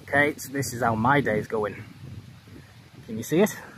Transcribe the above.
Okay, so this is how my day is going. Can you see it?